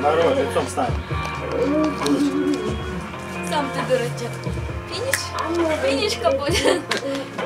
Наоборот, лицом встань. Сам ты дурачок. Финиш? Финишка будет.